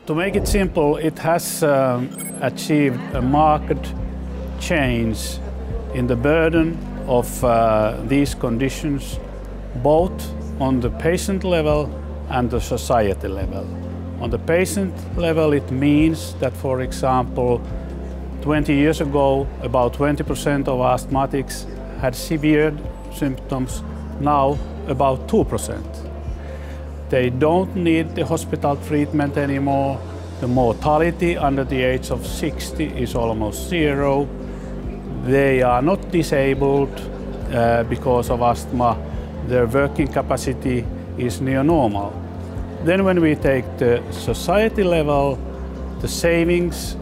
To make it simple, it has achieved a marked change in the burden of these conditions, both on the patient level and the society level. On the patient level, it means that, for example, 20 years ago, about 20% of asthmatics had severe symptoms. Now, about 2%. They don't need the hospital treatment anymore. The mortality under the age of 60 is almost zero. They are not disabled because of asthma. Their working capacity is near normal. Then when we take the society level, the savings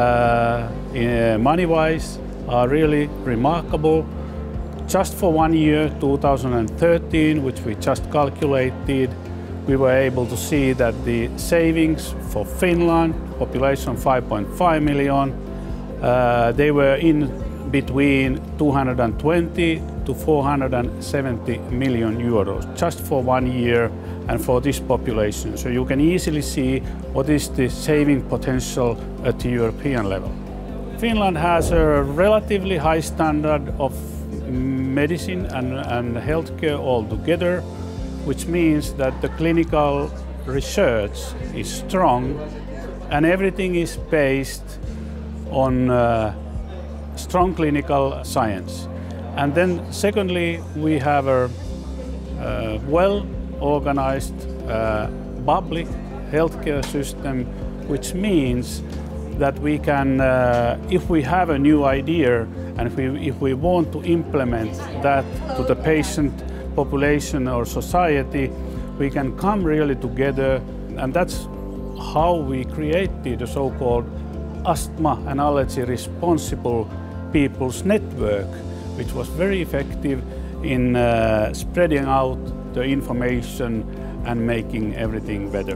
money-wise are really remarkable. Just for 1 year, 2013, which we just calculated, we were able to see that the savings for Finland, population 5.5 million, they were in between 220 to 470 million euros just for 1 year and for this population. So you can easily see what is the saving potential at the European level. Finland has a relatively high standard of medicine and healthcare altogether, which means that the clinical research is strong and everything is based on strong clinical science. And then secondly, we have a well-organized public healthcare system, which means that we can, if we have a new idea and if we want to implement that to the patient population or society, we can come really together, and that's how we created the so-called Asthma and Allergy Responsible People's Network, which was very effective in spreading out the information and making everything better.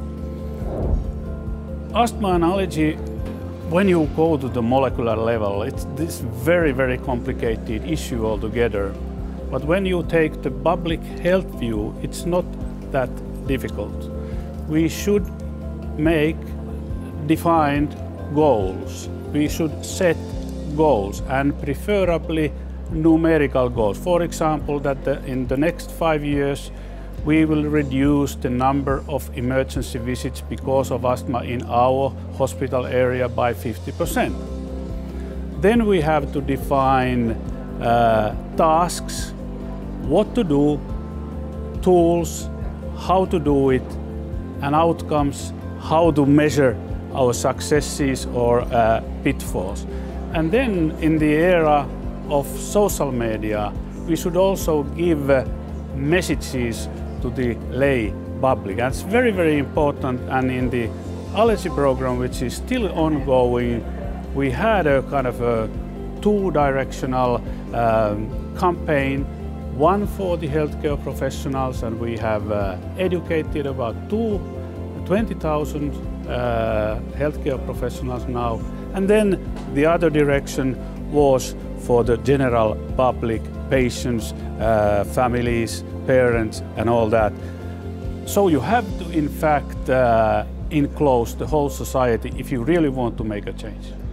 Asthma and allergy, when you go to the molecular level, it's this very, very complicated issue altogether. But when you take the public health view, it's not that difficult. We should make defined goals. We should set goals, and preferably numerical goals. For example, that in the next 5 years we will reduce the number of emergency visits because of asthma in our hospital area by 50%. Then we have to define tasks, what to do, tools, how to do it, and outcomes, how to measure our successes or pitfalls. And then in the era of social media, we should also give messages to the lay public. That's very, very important. And in the allergy program, which is still ongoing, we had a kind of a two-directional campaign, one for the healthcare professionals, and we have educated about 20,000 healthcare professionals now. And then the other direction was for the general public, patients, families, parents, and all that. So you have to, in fact, enclose the whole society if you really want to make a change.